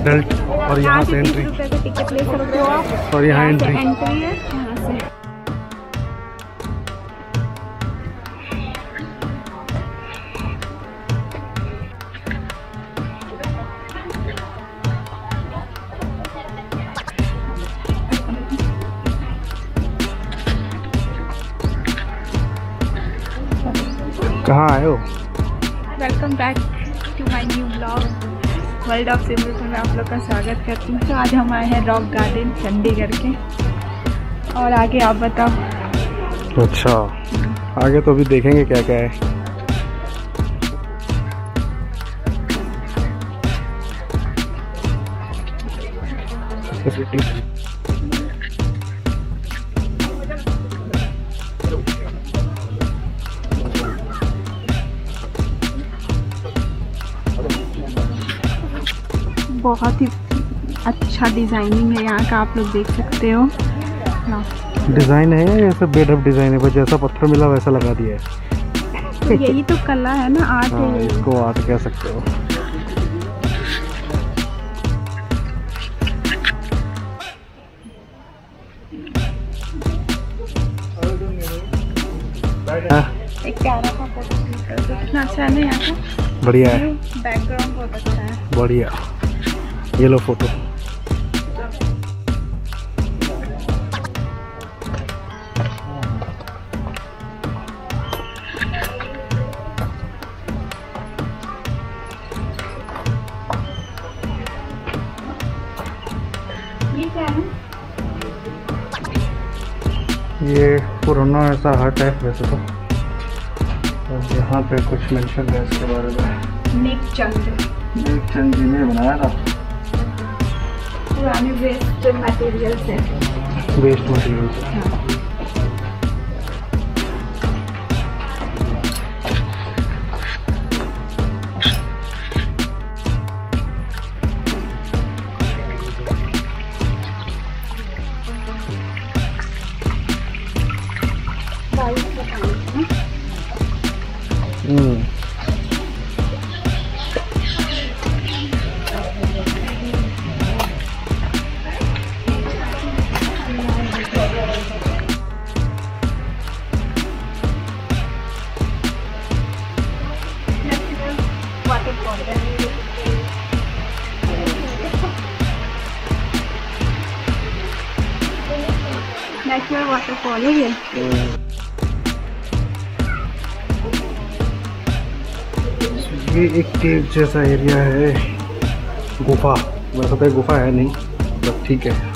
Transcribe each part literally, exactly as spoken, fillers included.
Adult, और यहाँ से एंट्री रुपए का टिकट ले सकते हो आप, और यहाँ एंट्री एंट्री है यहाँ से। कहाँ आए हो? Welcome back to my new blog world of symbols में आप लोग का स्वागत करती हूँ। तो आज हम आए हैं रॉक गार्डन चंडीगढ़ के, और आगे आप बताओ। अच्छा, आगे तो अभी देखेंगे क्या क्या है। बहुत ही अच्छा डिजाइनिंग है यहाँ का, आप लोग देख सकते हो। डिजाइन है या ऐसा बेडरूम डिजाइन है, बस जैसा पत्थर मिला वैसा लगा दिया है। तो यही तो कला है ना, आर्ट हाँ, है। इसको आर्ट कह सकते हो। एक प्यारा सा फोटो कितना अच्छा है ना यहाँ का। बढ़िया है, बैकग्राउंड बहुत अच्छा है। बढ़िया। ये लो फोटो। ये क्या है? ये पुराना ऐसा हट है वैसे तो, और यहाँ पे कुछ मेंशन है इसके बारे में। नेक चंद नेक चंद जी ने बनाया था। पुराने वेस्ट मटेरियल से, वेस्ट मटेरियल से। हाँ। हम्म नेचुरल वाटरफॉल है ये। ये एक केव जैसा एरिया है, गुफा। वैसे तो गुफा है नहीं, बस ठीक है।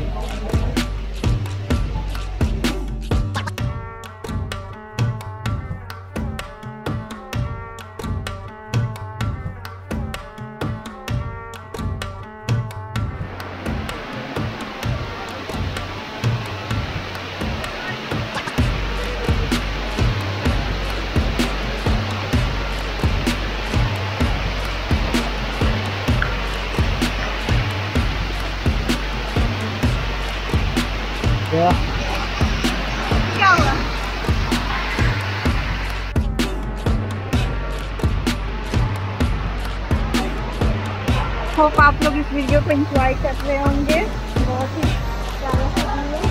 क्या क्या हुआ? होप आप लोग इस वीडियो को एंजॉय कर रहे होंगे। बहुत ही प्यारा सा व्यू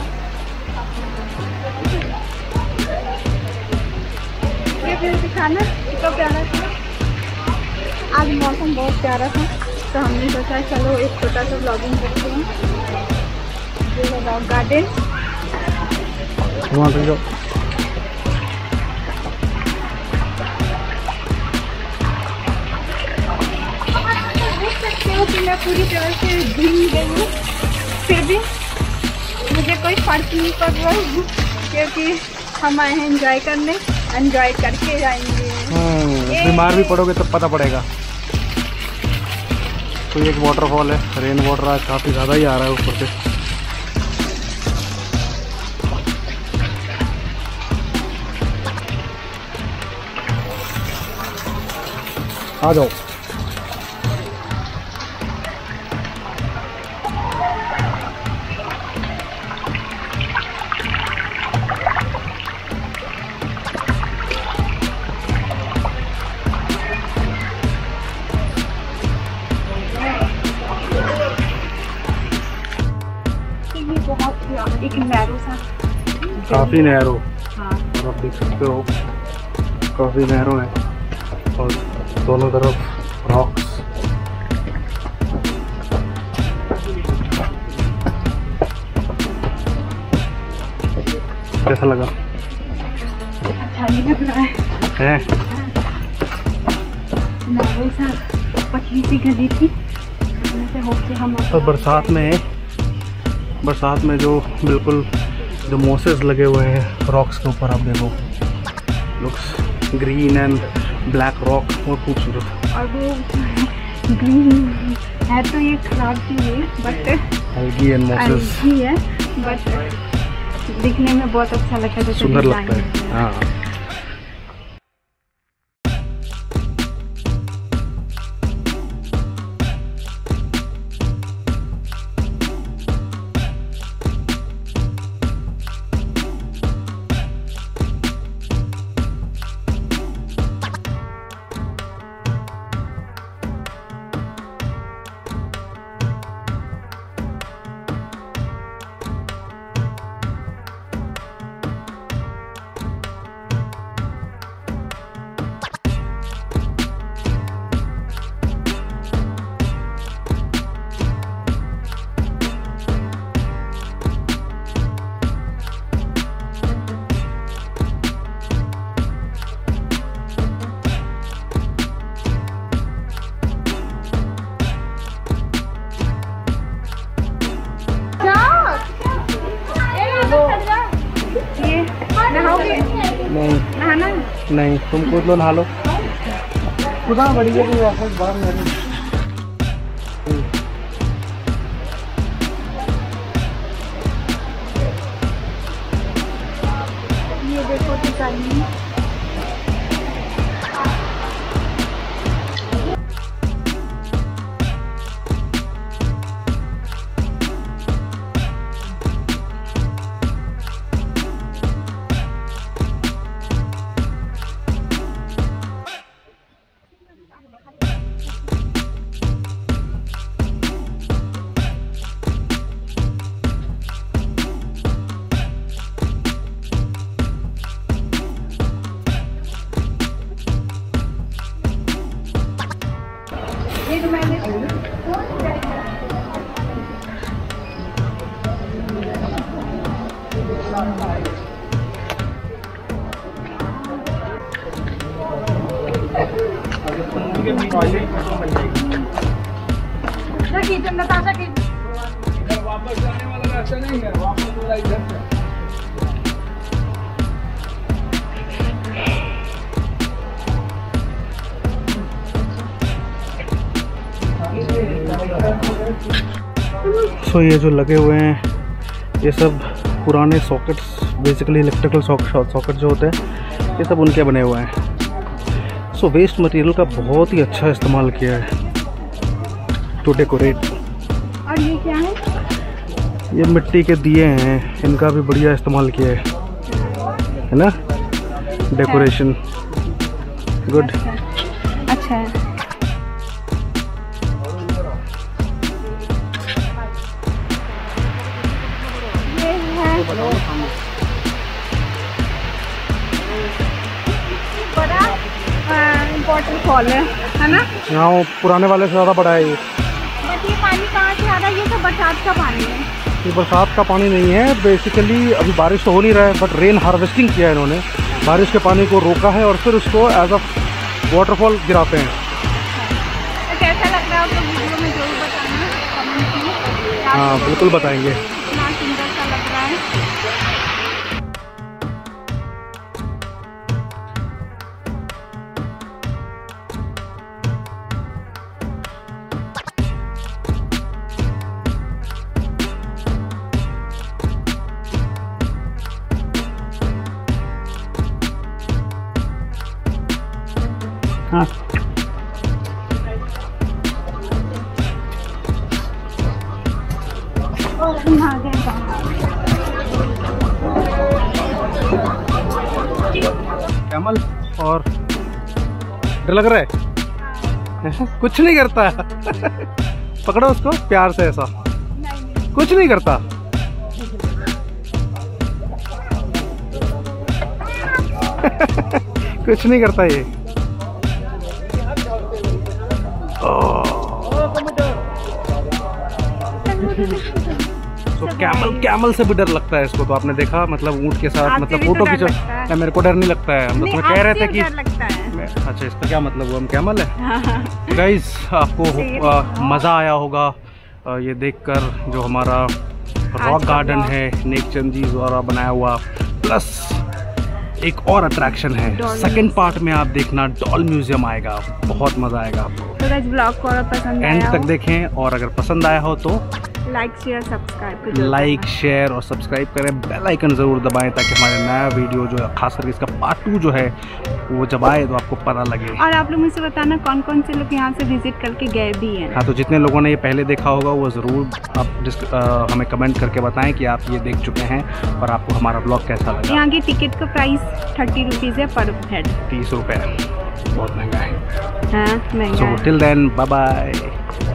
है। ये व्यू दिखाना कितना प्यारा था। आज मौसम बहुत प्यारा था, तो हमने सोचा चलो एक छोटा सा व्लॉगिंग करते हैं। रॉक गार्डन, वहाँ पे जाओ। देख सकते हो कि मैं पूरी तरह से भीग गई हूँ, फिर भी मुझे कोई फर्क नहीं पड़ रहा है, क्योंकि हम आए हैं एंजॉय करने, एंजॉय करके जाएंगे। बीमार भी पड़ोगे तब पता पड़ेगा। तो एक वाटरफॉल है, रेन वाटर आज काफ़ी ज़्यादा ही आ रहा है ऊपर से। आ जाओ। एक नैरो सा, काफी नैरो। हाँ और आप देख सकते हो काफी नैरो है और दोनों तरफ रॉक्स। कैसा लगा? अच्छा नहीं लग रहा है, है? नैरो सा पतली सी गली थी से होके हम। और बरसात में बरसात में जो बिल्कुल जो मोसेस लगे हुए हैं रॉक्स के ऊपर, आप देखो looks green and black rock, बहुत खूबसूरत। और वो ग्रीन है तो ये खराब चीज है बट एल्गी एंड मोसेस है, बट दिखने में बहुत अच्छा लगता है, सुंदर लगता है। हाँ नहीं नहाना नहीं, तुम कूद लो, नहा लो। खुदा बढ़िया नहीं वापस बाहर नहीं। ये देखो डिजाइन। वापस जाने वाला रास्ता नहीं है, वापस वाला इधर से। सो so, ये जो लगे हुए हैं ये सब पुराने सॉकेट्स, बेसिकली इलेक्ट्रिकल सॉकेट जो होते हैं ये सब उनके बने हुए हैं। सो वेस्ट मटेरियल का बहुत ही अच्छा इस्तेमाल किया है टू डेकोरेट। और ये क्या है? ये मिट्टी के दिए हैं, इनका भी बढ़िया इस्तेमाल किया है, है ना, डेकोरेशन। गुड, अच्छा है। ये है बड़ा वाटरफॉल है, है ना? यहाँ पुराने वाले से ज़्यादा बड़ा है ये। बट ये पानी कहाँ से आ रहा है? ये तो बरसात का पानी है। ये बरसात का पानी नहीं है, बेसिकली अभी बारिश तो हो नहीं रहा है, बट रेन हार्वेस्टिंग किया है इन्होंने। बारिश के पानी को रोका है और फिर उसको एज अ वाटरफॉल गिराते हैं। तो कैसा लग रहा है आपको वीडियो में जरूर बताना कमेंट में। हाँ बिल्कुल बताएंगे। कितना सुंदर सा लग रहा है। हाँ और हम आ गए कैमल। और डर लग रहा है? कुछ नहीं करता पकड़ो उसको प्यार से, ऐसा कुछ नहीं करता। कुछ नहीं करता ये। तो कैमल कैमल से भी डर लगता है इसको, तो आपने देखा मतलब ऊँट के साथ मतलब फोटो खींचो। नहीं मेरे को डर नहीं लगता है, हम तो कह रहे थे कि अच्छा इसका क्या मतलब हुआ, हम कैमल है। गाइस आपको मज़ा आया होगा ये देखकर, जो हमारा रॉक गार्डन है नेक चंद जी द्वारा बनाया हुआ। प्लस एक और अट्रैक्शन है, सेकंड पार्ट में आप देखना डॉल म्यूजियम आएगा, बहुत मज़ा आएगा आपको। तो गाइस ब्लॉग को पसंद एंड तक देखें, और अगर पसंद आया हो तो like share subscribe like share और सब्सक्राइब करें, बेल आइकन ज़रूर दबाएं ताकि हमारे नया वीडियो जो है खास करके इसका पार्ट टू जो है वो जब आए तो आपको पता लगे। और आप लोग मुझसे बताना कौन कौन से लोग यहाँ से विजिट करके गए भी हैं। हाँ, तो जितने लोगों ने ये पहले देखा होगा वो ज़रूर आप आ, हमें कमेंट करके बताएं कि आप ये देख चुके हैं और आपको हमारा ब्लॉग कैसा लगा। यहाँ की टिकट का प्राइस थर्टी रुपीज़ है पर हेड, तीस रुपये, बहुत महंगा है। हाँ महंगा है। So till then bye bye.